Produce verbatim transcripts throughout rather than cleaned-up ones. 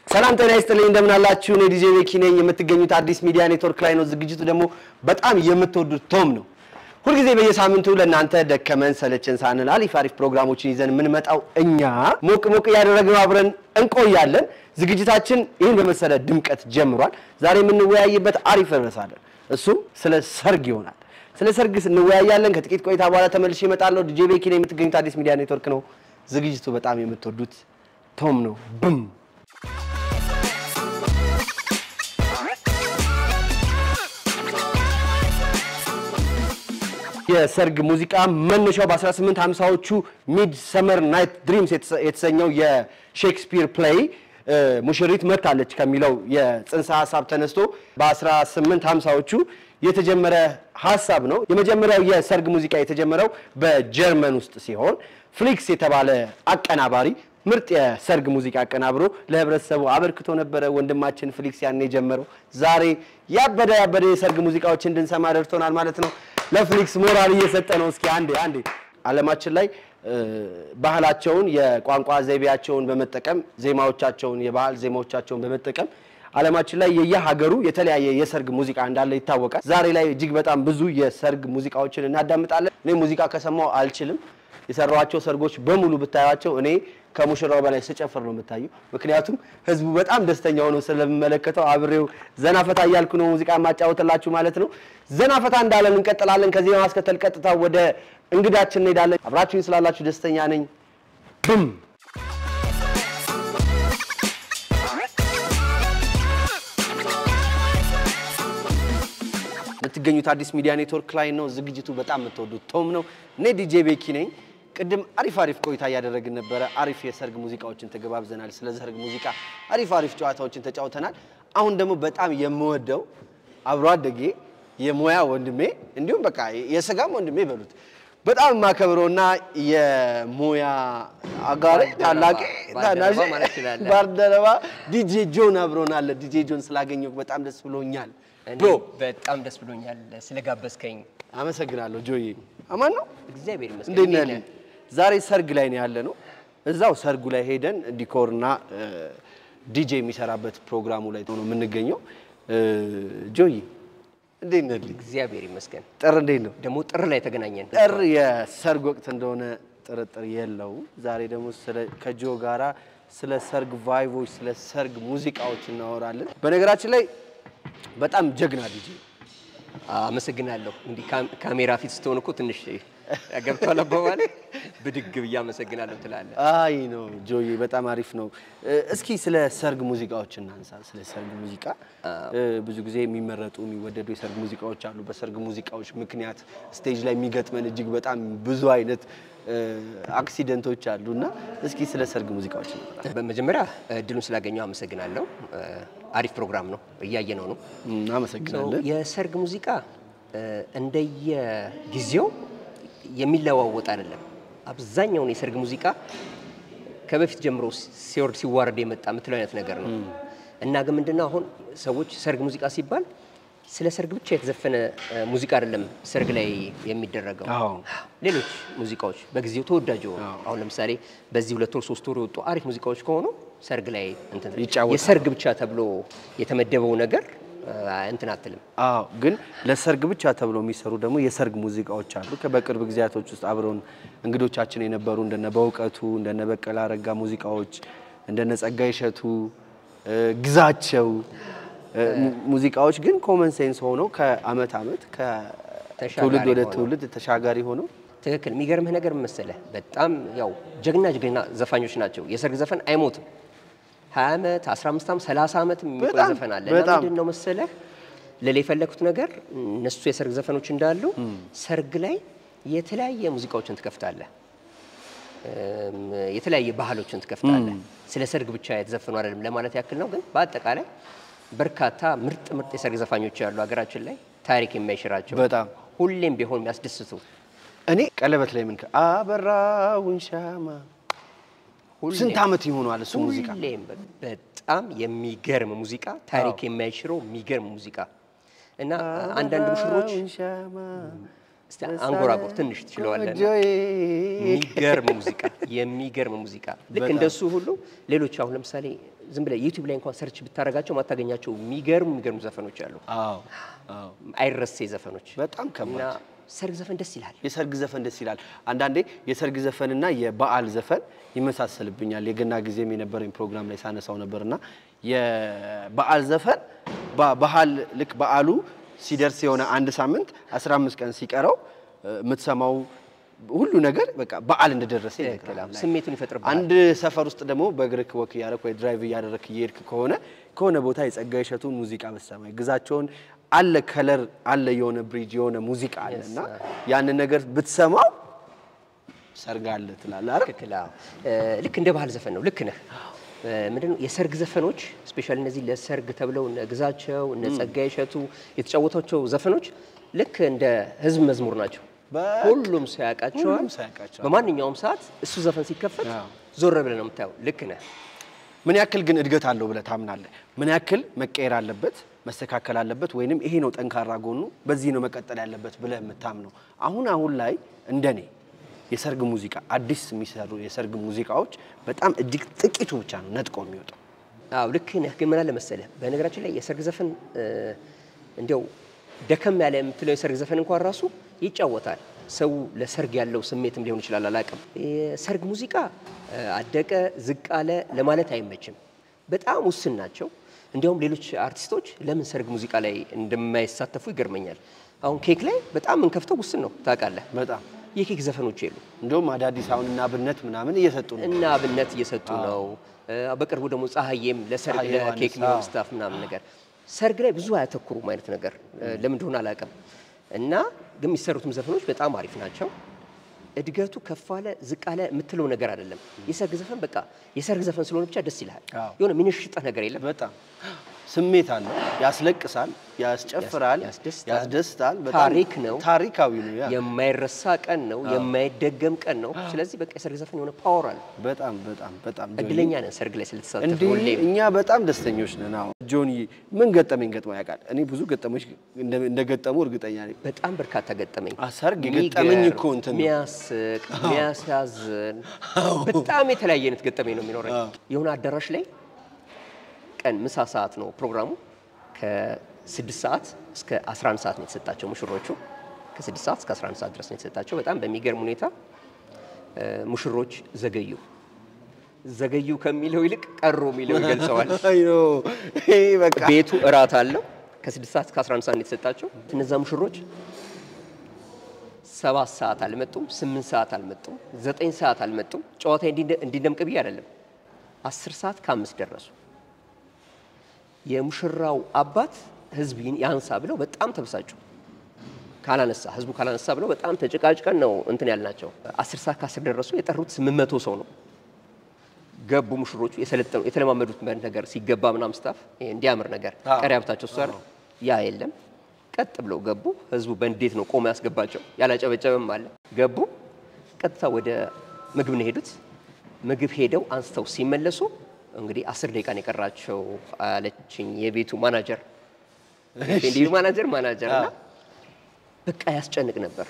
ሰላም ጤና ይስጥልኝ እንደምን አላችሁ እኔ ዲጄ ቤኪ ነኝ የምትገኙት አዲስ ሚዲያ ኔትወርክ ላይ ነው ዝግጅቱ ደግሞ በጣም የምትወዱት ቶም ነው ሁሉ ጊዜ በየሳምንቱ ለእናንተ ደከመን ሰለቸን ሳንል አሪፍ አሪፍ ፕሮግራሞችን ይዘን ምን መጣው እኛ ሞቅ ሞቅ ያደረግነው አብረን እንቆያለን ዝግጅታችን ይሄን በመሰለ ድምቀት ጀምሯል ዛሬ የምንወያይበት አሪፍ ርዕስ አለ እሱም ስለ ሰርግ ይሆናል ስለ ሰርግ እንወያያለን ከጥቂት ቆይታ በኋላ ተመልሼ እመጣለሁ ዲጄ ቤኪ ነኝ የምትገኙት አዲስ ሚዲያ ኔትወርክ ነው ዝግጅቱ በጣም የምትወዱት ቶም ነው ብም የሰርግ ሙዚቃ መነሻው በ1850ዎቹ ሚድ ሰመር ናይት ድሪምስ የተሰኘው የሼክስፒር ፕሌይ ሙሽሪት መታለች ከሚለው የጽንሰ ሐሳብ ተነስቶ በ1850ዎቹ የተጀመረ ሐሳብ ነው የመጀመሪያው የሰርግ ሙዚቃ የተጀመረው በጀርመን ውስጥ ሲሆን ፍሊክስ የተባለ አቀናባሪ ምርጥ የሰርግ ሙዚቃ አቀናብሮ ለህብረተሰቡ አበርክቶ ነበር ወንድማችን ፍሊክስ ያኔ ጀመረው ዛሬ ያበደ ያበደ የሰርግ ሙዚቃዎች እንድንሰማ ደርሶናል ማለት ነው ለፍሊክስ ሞራል እየሰጠ ነው እስኪ አንዴ አንዴ ዓለማችን ላይ ባህላቸውን የቋንቋ ዘይቤያቸውን በመጠቀም ዜማዎቻቸውን የባህል ዜማዎቻቸውን በመጠቀም ዓለማችን ላይ የየሀገሩ የተለያየ የሰርግ ሙዚቃ እንዳለ ይታወቃል ዛሬ ላይ እጅግ በጣም ብዙ የሰርግ ሙዚቃዎችን እናዳምጣለን እኔ ሙዚቃ ከሰማው አልችልም የሰራዋቸው ሰርጎች በሙሉ ብታያቸው እኔ ከሙሽራው በላይ ስጨፍር ነው የምታዩ ምክንያቱም ህዝቡ በጣም ደስተኛ ሆኖ ስለሚመለከተው አብሬው ዘናፈታ ያልኩ ነው ሙዚቃ ማጫወተላችሁ ማለት ነው ዘናፈታ እንዳለን እንቀጥላለን ከዚህ በማስከተል ቀጥታ ወደ እንግዳችን እንሄዳለን አብራችሁኝ ስላላችሁ ደስተኛ ነኝ ብም ለትገኙት አዲስ ሚዲያ ኔትወርክ ላይ ነው ዝግጅቱ በጣም የምትወዱት ቶም ነው እኔ ዲጄ ቤኪ ነኝ ቅድም አሪፍ አሪፍ ቆይታ ያደረግን ነበር አሪፍ የሰርግ ሙዚቃዎችን ተገባብዘናል ስለ ሰርግ ሙዚቃ አሪፍ አሪፍ ጨዋታዎችን ተጫውተናል አሁን ደግሞ በጣም የምወደው አብሮ አደጌ የሞያ ወንድሜ እንዲሁም በቃ የሰጋም ወንድሜ በሉት በጣም ማከብሮና የሞያ አጋር ታላቅ ታናሽ ባርደረባ ዲጄ ጆን አብሮናል ዲጄ ጆን ስላገኘው በጣም ደስ ብሎኛል ብሮ በጣም ደስ ብሎኛል ስለጋበዝከኝ አመሰግናለሁ ጆዬ አማን ነው እግዚአብሔር ይመስገን ዛሬ ሰርግ ላይ ነው ያለ ነው እዛው ሰርጉ ላይ ሄደን ዲኮርና ዲጄ የሚሰራበት ፕሮግራሙ ላይ ነው የምንገኘው ጆዬ እንዴት ነህ እግዚአብሔር ይመስገን ጥር እንዴት ነው ደሞ ጥር ላይ ተገናኘን ጥር የሰርግ ወቅት እንደሆነ ጥርጥር የለው ዛሬ ደግሞ ስለ ከጆ ጋራ ስለ ሰርግ ቫይቦች ስለ ሰርግ ሙዚቃዎች እናወራለን በነገራችን ላይ በጣም ጀግና ዲጄ አመሰግናለሁ እንዲ ካሜራ ፊት ስትሆንኩ ትንሽ ያገብቷል አባባል ብድግ ብያ አመሰግናለሁ ትላለህ አይ ነው ጆዬ በጣም አሪፍ ነው እስኪ ስለ ሰርግ ሙዚቃዎች እናንሳ ስለ ሰርግ ሙዚቃ ብዙ ጊዜ የሚመረጡ የሚወደዱ የሰርግ ሙዚቃዎች አሉ በሰርግ ሙዚቃዎች ምክንያት ስቴጅ ላይ የሚገጥመን እጅግ በጣም ብዙ አይነት አክሲደንቶች አሉና እስኪ ስለ ሰርግ ሙዚቃዎች በመጀመሪያ እድሉን ስላገኘው አመሰግናለሁ አሪፍ ፕሮግራም ነው እያየነው ነው አመሰግናለሁ የሰርግ ሙዚቃ እንደየ ጊዜው የሚለዋወጥ አይደለም አብዛኛው የሰርግ ሙዚቃ ከበፊት ጀምሮ ሲወርድ ሲዋረድ የመጣ ምትለው አይነት ነገር ነው እና ግን ምንድነው አሁን ሰዎች ሰርግ ሙዚቃ ሲባል ስለ ሰርግ ብቻ የተዘፈነ ሙዚቃ አይደለም ሰርግ ላይ የሚደረገው ሌሎች ሙዚቃዎች በጊዜው ተወዳጅ ሆኑ አሁን ለምሳሌ በዚህ ሁለት ወር ሶስት ወር ወጡ አሪፍ ሙዚቃዎች ከሆኑ ሰርግ ላይ እንትን የሰርግ ብቻ ተብሎ የተመደበው ነገር እንትን አትልም አዎ ግን ለሰርግ ብቻ ተብሎ የሚሰሩ ደግሞ የሰርግ ሙዚቃዎች አሉ ከበቅርብ ጊዜያቶች ውስጥ አብረውን እንግዶቻችን የነበሩ እንደነ በውቀቱ እንደነ በቀላ ረጋ ሙዚቃዎች እንደነ ጸጋይ ሸቱ ግዛቸው ሙዚቃዎች ግን ኮመን ሴንስ ሆኖ ከአመት አመት ከትውልድ ወደ ትውልድ ተሻጋሪ ሆኖ ትክክል የሚገርምህ ነገር መሰለህ በጣም ያው ጀግና ጀግና ዘፋኞች ናቸው የሰርግ ዘፈን አይሞትም ሃያ አመት አስራ አምስት አመት ሰላሳ አመት የሚቆይ ዘፈን አለ ለምንድነው መሰለህ ለሌ ፈለኩት ነገር እነሱ የሰርግ ዘፈኖች እንዳሉ ሰርግ ላይ የተለያየ ሙዚቃዎችን ትከፍታለህ የተለያየ ባህሎችን ትከፍታለህ ስለ ሰርግ ብቻ የተዘፈኑ አይደለም ለማለት ያክል ነው ግን በአጠቃላይ በርካታ ምርጥ ምርጥ የሰርግ ዘፋኞች ያሉ ሀገራችን ላይ ታሪክ የማይሽራቸው በጣም ሁሌም ቢሆን የሚያስደስቱ እኔ ቀለበት ላይ ምን አበራውን ሻማ ስንት አመት ይሆናል እሱ ሙዚቃ ሁሌም በጣም የሚገርም ሙዚቃ ታሪክ የማይሽረው የሚገርም ሙዚቃ እና አንዳንድ ሙሽሮች እስቲ አንጎራጎር ትንሽ ትችላለህ የሚገርም ሙዚቃ የሚገርም ሙዚቃ ልክ እንደሱ ሁሉ ሌሎች አሁን ለምሳሌ ዝም ብለህ ዩቲዩብ ላይ እንኳን ሰርች ብታረጋቸው ማታገኛቸው የሚገርሙ የሚገርሙ ዘፈኖች አሉ። አዎ አዎ አይረሴ ዘፈኖች በጣም ከባድ። ሰርግ ዘፈን ደስ ይላል። የሰርግ ዘፈን ደስ ይላል። አንዳንዴ የሰርግ ዘፈንና የበዓል ዘፈን ይመሳሰልብኛል። የገና ጊዜም የነበረኝ ፕሮግራም ላይ ሳነሳው ነበርና የበዓል ዘፈን በባህል ልክ በዓሉ ሲደርስ የሆነ አንድ ሳምንት አስራ አምስት ቀን ሲቀረው የምትሰማው ሁሉ ነገር በቃ በዓል እንደደረሰ ይነግራል። ስሜቱን ይፈጥርብሃል። አንድ ሰፈር ውስጥ ደግሞ በእግርክ ወክ ያረክ ወይ ድራይቭ ያደረክ ይሄድክ ከሆነ ከሆነ ቦታ የጸጋዬ እሸቱን ሙዚቃ በሰማይ ግዛቸውን አለ ከለር አለ የሆነ ብሪጅ የሆነ ሙዚቃ አለና ያንን ነገር ብትሰማው ሰርግ አለ ትላለህ አይደል? ከከላው ልክ እንደ ባህል ዘፈን ነው። ልክ ነህ። ምንድነው የሰርግ ዘፈኖች ስፔሻሊ እነዚህ ለሰርግ ተብለው እነ ግዛቸው እነ ጸጋዬ እሸቱ የተጫወቷቸው ዘፈኖች ልክ እንደ ህዝብ መዝሙር ናቸው። ሁሉም ሰው ያውቃቸዋል። በማንኛውም ሰዓት እሱ ዘፈን ሲከፈት ዞር ብለህ ነው የምታየው። ልክ ነህ። ምን ያክል ግን እድገት አለው ብለህ ታምናለህ? ምን ያክል መቀየር አለበት መስተካከል አለበት ወይንም ይሄ ነው ጠንካራ ጎኑ በዚህ ነው መቀጠል ያለበት ብለህ የምታምነው? አሁን አሁን ላይ እንደኔ የሰርግ ሙዚቃ አዲስ የሚሰሩ የሰርግ ሙዚቃዎች በጣም እጅግ ጥቂቱ ብቻ ነው ነጥቆ የሚወጣው። አዎ ልክ ነህ። ግን ምን አለ መሰለህ በነገራችን ላይ የሰርግ ዘፈን እንደው ደከም ያለ የምትለው የሰርግ ዘፈን እንኳን ራሱ ይጫወታል። ሰው ለሰርግ ያለው ስሜትም ሊሆን ይችላል አላውቅም። የሰርግ ሙዚቃ አደቀ ዝቅ አለ ለማለት አይመችም። በጣም ውስን ናቸው። እንዲያውም ሌሎች አርቲስቶች ለምን ሰርግ ሙዚቃ ላይ እንደማይሳተፉ ይገርመኛል። አሁን ኬክ ላይ በጣም እንከፍተው ውስን ነው ታውቃለህ። በጣም የኬክ ዘፈኖች የሉ። እንደውም አዳዲስ አሁን እና አብነት ምናምን እየሰጡ ነው እና አብነት እየሰጡ ነው። በቅርቡ ደግሞ ፀሐዬም ለሰርግ ለኬክ ነው ስታፍ ምናምን ነገር ሰርግ ላይ ብዙ አያተኩሩም አይነት ነገር ለምን እንደሆነ አላውቅም። እና ግን የሚሰሩትም ዘፈኖች በጣም አሪፍ ናቸው። እድገቱ ከፍ አለ ዝቅ አለ የምትለው ነገር አይደለም። የሰርግ ዘፈን በቃ የሰርግ ዘፈን ስለሆነ ብቻ ደስ ይላል። የሆነ ምንሽጠህ ነገር የለም። በጣም ስሜት አለው። ያስለቅሳል፣ ያስጨፍራል፣ ያስደስታል። በጣም ታሪክ ነው። ታሪካዊ ነው። ያ የማይረሳ ቀን ነው፣ የማይደገም ቀን ነው። ስለዚህ በቃ የሰርግ ዘፈን የሆነ ፓወር አለ። በጣም በጣም በጣም እድለኛ ነን ሰርግ ላይ ስለተሳተፈው። እኛ በጣም ደስተኞች ነን። አሁን ጆኒ ምን ገጠመኝ ገጥሞ ያውቃል? እኔ ብዙ ገጠሞች እንደገጠሙ እርግጠኛ ነኝ። በጣም በርካታ ገጠመኝ። ሰርግ ገጠመኝ እኮ እንትን ነው የሚያስቅ የሚያሳዝን በጣም የተለያየ አይነት ገጠመኝ ነው የሚኖረኝ። የሆነ አዳራሽ ላይ ቀን ምሳ ሰዓት ነው ፕሮግራሙ። ከስድስት ሰዓት እስከ አስራ አንድ ሰዓት ነው የተሰጣቸው ሙሽሮቹ። ከስድስት ሰዓት እስከ አስራ አንድ ሰዓት ድረስ ነው የተሰጣቸው። በጣም በሚገርም ሁኔታ ሙሽሮች ዘገዩ። ዘገዩ ከሚለው ይልቅ ቀሩ የሚለው ይገልጸዋል። አይኖ ይሄ በቃ ቤቱ እራት አለው። ከስድስት ሰዓት እስከ አስራ አንድ ሰዓት ነው የተሰጣቸው። እነዛ ሙሽሮች ሰባት ሰዓት አልመጡም፣ ስምንት ሰዓት አልመጡም፣ ዘጠኝ ሰዓት አልመጡም። ጨዋታ እንዲደምቅ ብዬ አይደለም። አስር ሰዓት ከአምስት ደረሱ። የሙሽራው አባት ህዝብ ያንሳ ብለው በጣም ተበሳጩ። ካላነሳ ህዝቡ ካላነሳ ብለው በጣም ተጨቃጭቀን ነው እንትን ያልናቸው። አስር ሰዓት ከአስር ደረሱ። የጠሩት ስምንት መቶ ሰው ነው። ገቡ ሙሽሮቹ የሰለጠኑ የተለማመዱት ነገር ሲገባ ምናምን ስታፍ እንዲያምር ነገር ቀሪ ሀብታቸው ሰር ያ የለም። ቀጥ ብለው ገቡ። ህዝቡ በእንዴት ነው ቆሞ ያስገባቸው። ያላጨበጨበም አለ። ገቡ። ቀጥታ ወደ ምግብ ነው ሄዱት። ምግብ ሄደው አንስተው ሲመለሱ እንግዲህ አስር ደቂቃ ነው የቀራቸው አለችኝ የቤቱ ማናጀር። እንዴ ማናጀር ማናጀር እና በቃ ያስጨንቅ ነበር።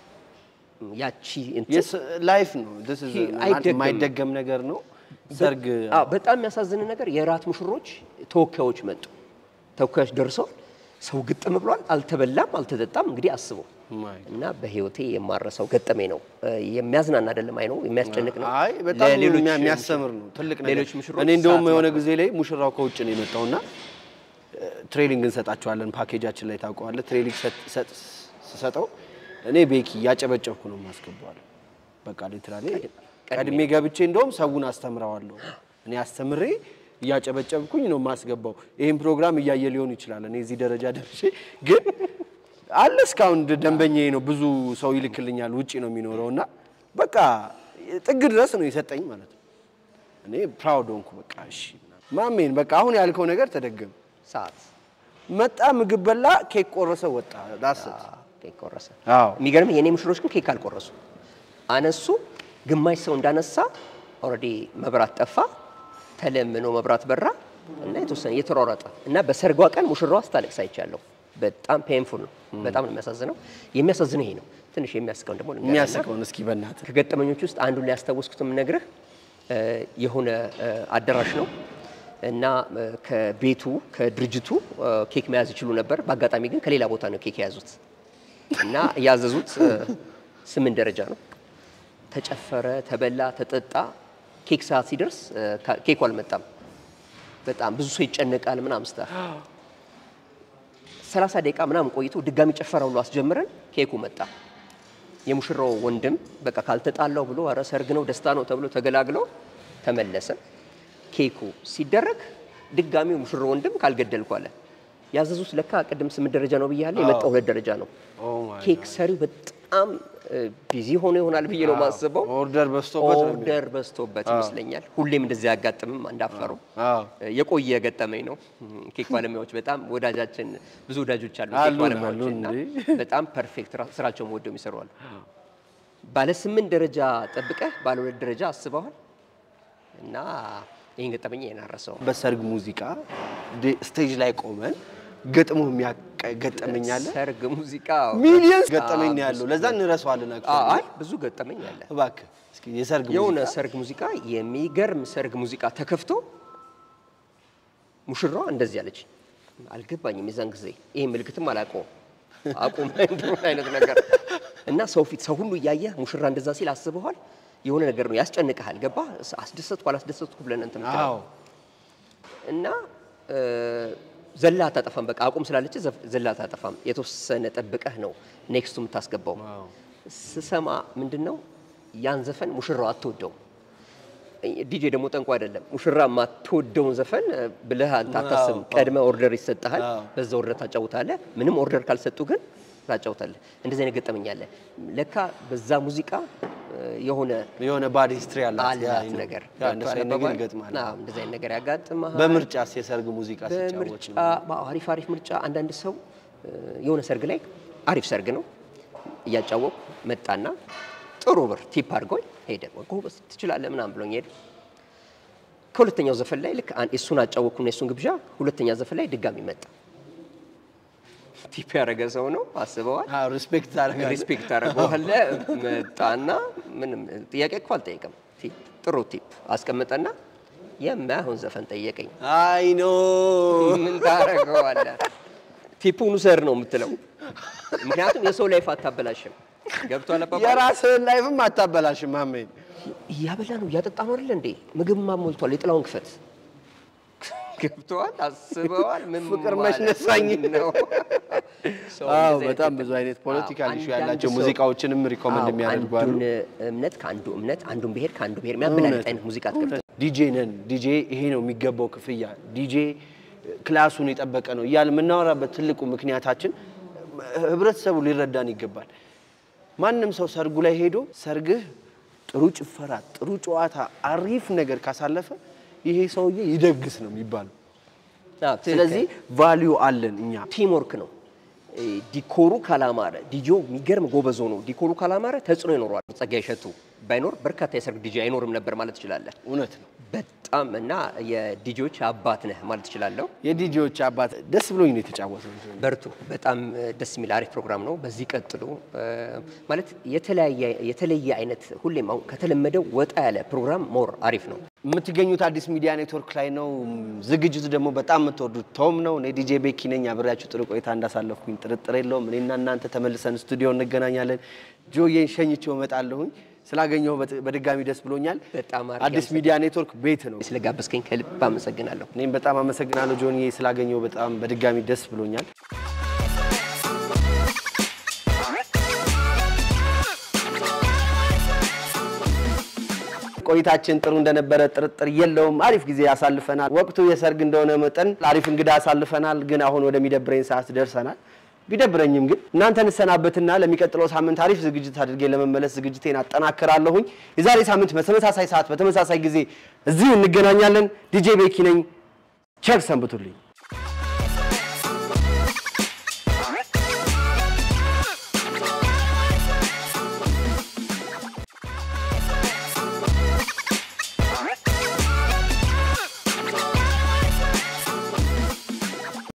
ያቺ እንት ላይፍ ነው this is የማይደገም ነገር ነው ሰርግ። አዎ በጣም የሚያሳዝን ነገር የራት ሙሽሮች ተወካዮች መጡ። ተወካዮች ደርሰው ሰው ግጥም ብሏል። አልተበላም አልተጠጣም። እንግዲህ አስበው እና በህይወቴ የማረሳው ገጠመኝ ነው። የሚያዝናና አይደለም አይ ነው የሚያስጨንቅ ነው። አይ በጣም የሚያስተምር ነው ትልቅ ነገር። እኔ እንደውም የሆነ ጊዜ ላይ ሙሽራው ከውጭ ነው የመጣውና ትሬኒንግ እንሰጣቸዋለን ፓኬጃችን ላይ ታውቀዋለህ። ትሬኒንግ ሰጠው እኔ ቤኪ ያጨበጨብኩ ነው ማስገባው። በቃ ሊትራሊ ቀድሜ ገብቼ እንደውም ሰውን አስተምራዋለሁ። እኔ አስተምሬ ያጨበጨብኩኝ ነው ማስገባው። ይሄን ፕሮግራም እያየ ሊሆን ይችላል። እኔ እዚህ ደረጃ ደርሼ ግን አለ እስካሁን ደንበኛዬ ነው። ብዙ ሰው ይልክልኛል ውጪ ነው የሚኖረውና በቃ ጥግ ድረስ ነው የሰጠኝ ማለት ነው። እኔ ፕራውድ ሆንኩ። በቃ እሺ ማሜን በቃ አሁን ያልከው ነገር ተደገም። ሰዓት መጣ፣ ምግብ በላ፣ ኬክ ቆረሰ፣ ወጣ። ዳስት ኬክ ቆረሰ። አዎ የሚገርም የኔ ሙሽሮች ግን ኬክ አልቆረሱ። አነሱ። ግማሽ ሰው እንዳነሳ ኦሬዲ መብራት ጠፋ። ተለምኖ መብራት በራ እና የተወሰነ የተሯሯጠ እና በሰርጓ ቀን ሙሽራዋ አስታለቅስ አይቻለሁ። በጣም ፔንፉል ነው። በጣም ነው የሚያሳዝነው። የሚያሳዝነው ይሄ ነው። ትንሽ የሚያስቀው ደግሞ ነው የሚያስቀው። እስኪ በእናትህ ከገጠመኞች ውስጥ አንዱን ሊያስታውስኩት የምነግርህ የሆነ አዳራሽ ነው። እና ከቤቱ ከድርጅቱ ኬክ መያዝ ይችሉ ነበር በአጋጣሚ ግን ከሌላ ቦታ ነው ኬክ ያዙት እና ያዘዙት ስምንት ደረጃ ነው ተጨፈረ ተበላ ተጠጣ ኬክ ሰዓት ሲደርስ ኬኩ አልመጣም በጣም ብዙ ሰው ይጨነቃል ምናምን ስታ ሰላሳ ደቂቃ ምናምን ቆይቶ ድጋሚ ጨፈራው ሁሉ አስጀምረን ኬኩ መጣ የሙሽራው ወንድም በቃ ካልተጣላው ብሎ አረ ሰርግ ነው ደስታ ነው ተብሎ ተገላግለው ተመለሰ ኬኩ ሲደረግ ድጋሚ ሙሽራው ወንድም ካልገደልኩ አለ ያዘዙት ለካ ቀደም ስምንት ደረጃ ነው ብያለሁ የመጣው ሁለት ደረጃ ነው ኬክ ሰሪው በጣም ቢዚ ሆኖ ይሆናል ብዬ ነው ማስበው ኦርደር በስቶበት ኦርደር በስቶበት ይመስለኛል ሁሌም እንደዚህ ያጋጥምም አንዳፈሩ የቆየ ገጠመኝ ነው ኬክ ባለሙያዎች በጣም ወዳጃችን ብዙ ወዳጆች አሉ ኬክ ባለሙያዎችና በጣም ፐርፌክት ስራቸውን ወደው የሚሰሩ አሉ ባለ ስምንት ደረጃ ጠብቀህ ባለ ሁለት ደረጃ አስበዋል እና ይሄን ገጠመኝ የናረሰው በሰርግ ሙዚቃ ስቴጅ ላይ ቆመን ገጥሞ የሚያገጠመኝ አለ ሰርግ ሙዚቃ ሚሊየንስ ገጠመኝ ያለው ለዛ እንረሳዋለን አይ ብዙ ገጠመኝ አለ እባክህ እስኪ የሰርግ ሙዚቃ የሆነ ሰርግ ሙዚቃ የሚገርም ሰርግ ሙዚቃ ተከፍቶ ሙሽራው እንደዚህ ያለች አልገባኝም የዛን ጊዜ ይሄ ምልክትም አላውቀውም አቁም እንደው አይነት ነገር እና ሰው ፊት ሰው ሁሉ ያየ ሙሽራ እንደዛ ሲል አስበዋል የሆነ ነገር ነው ያስጨንቀሃል ገባ አስደሰትኩ አላስደሰትኩ ብለን እንትን አዎ እና ዘላታ ተጠፋም በቃ አቁም ስላለች ዘላታ ተጠፋም የተወሰነ ጠብቀህ ነው ኔክስቱም ታስገባው ስሰማ ምንድነው ያን ዘፈን ሙሽራው አትወደው ዲጄ ደግሞ ጠንቋ አይደለም ሙሽራ ማትወደውን ዘፈን ብለህ አታስብ ቀድመ ኦርደር ይሰጣል በዛ ኦርደር ታጫውታለህ ምንም ኦርደር ካልሰጡ ግን ታጫውታለህ እንደዚህ አይነት ገጠመኝ አለ ለካ በዛ ሙዚቃ የሆነ የሆነ ባዲ ሂስትሪ አለ ያ ነገር እንደዚህ አይነት ነገር ይገጥማል አዎ እንደዚህ አይነት ነገር ያጋጥማል በምርጫስ የሰርግ ሙዚቃ ሲጫወት አሪፍ አሪፍ ምርጫ አንዳንድ ሰው የሆነ ሰርግ ላይ አሪፍ ሰርግ ነው እያጫወቁ መጣና ጥሩ ብር ቲፕ አድርጎኝ ሄደ ጎበዝ ትችላለህ ምናምን ብሎኝ ሄደ ከሁለተኛው ዘፈን ላይ ልክ እሱን አጫወኩና እሱን ግብዣ ሁለተኛ ዘፈን ላይ ድጋሚ መጣ ቲፕ ያረገ ሰው ነው አስበዋል አዎ ሪስፔክት አረጋለ ሪስፔክት አረጋለ መጣና ምንም ጥያቄ እኮ አልጠየቀም ቲፕ ጥሩ ቲፕ አስቀመጠና የማይሆን ዘፈን ጠየቀኝ አይ ኖ ምን ታረጋዋለ ቲፑን ሰር ነው የምትለው ምክንያቱም የሰው ላይፍ አታበላሽም ገብቷል አባባ የራስህን ላይፍም አታበላሽም አሜን ያበላ ነው ያጠጣ ነው አይደል እንዴ ምግብ ማሞልቷል የጥላውን ክፈት ገብቷል አስበዋል ምን ፍቅር መሽነሳኝ ነው አዎ በጣም ብዙ አይነት ፖለቲካል ኢሹ ያላቸው ሙዚቃዎችንም ሪኮመንድ የሚያደርጉ አሉ እምነት ካንዱ እምነት አንዱን ብሄር ካንዱ ብሄር የሚያበላልጥ አይነት ሙዚቃ ተከፍቶ ዲጄ ነን ዲጄ ይሄ ነው የሚገባው ክፍያ ዲጄ ክላሱን የጠበቀ ነው እያል የምናወራበት ትልቁ ምክንያታችን ህብረተሰቡ ሊረዳን ይገባል ማንንም ሰው ሰርጉ ላይ ሄዶ ሰርግህ ጥሩ ጭፈራ ጥሩ ጨዋታ አሪፍ ነገር ካሳለፈ ይሄ ሰውዬ ይደግስ ነው የሚባለው ስለዚህ ቫልዩ አለን እኛ ቲም ወርክ ነው ዲኮሩ ካላማረ ዲጆ የሚገርም ጎበዞ ነው ዲኮሩ ካላማረ ተጽኖ ይኖራል ጸጋይ ሸቱ ባይኖር በርካታ የሰርግ ዲጂ አይኖርም ነበር ማለት ይችላል እውነት ነው በጣም እና የዲጂዎች አባት ነህ ማለት ይችላል የዲጂዎች አባት ደስ ብሎኝ ነው የተጫወተው በርቱ በጣም ደስ የሚል አሪፍ ፕሮግራም ነው በዚህ ቀጥሎ ማለት የተለያየ የተለየ አይነት ሁሌም ከተለመደው ወጣ ያለ ፕሮግራም ሞር አሪፍ ነው የምትገኙት አዲስ ሚዲያ ኔትወርክ ላይ ነው ዝግጅቱ ደግሞ በጣም የምትወዱት ቶም ነው እኔ ዲጄ ቤኪ ነኝ አብሬያችሁ ጥሩ ቆይታ እንዳሳለፍኩኝ ጥርጥር የለውም እኔና እናንተ ተመልሰን ስቱዲዮ እንገናኛለን ጆዬን ሸኝቼው እመጣለሁኝ ስላገኘው በድጋሚ ደስ ብሎኛል በጣም አዲስ ሚዲያ ኔትወርክ ቤት ነው ስለጋበዝከኝ ከልብ አመሰግናለሁ እኔም በጣም አመሰግናለሁ ጆንዬ ስላገኘው በጣም በድጋሚ ደስ ብሎኛል ቆይታችን ጥሩ እንደነበረ ጥርጥር የለውም አሪፍ ጊዜ ያሳልፈናል ወቅቱ የሰርግ እንደሆነ መጠን አሪፍ እንግዳ ያሳልፈናል ግን አሁን ወደሚደብረኝ ሰዓት ደርሰናል ቢደብረኝም ግን እናንተን ሰናበትና ለሚቀጥለው ሳምንት አሪፍ ዝግጅት አድርጌ ለመመለስ ዝግጅቴን አጠናክራለሁኝ የዛሬ ሳምንት በተመሳሳይ ሰዓት በተመሳሳይ ጊዜ እዚሁ እንገናኛለን ዲጄ ቤኪ ነኝ ቸር ሰንብቱልኝ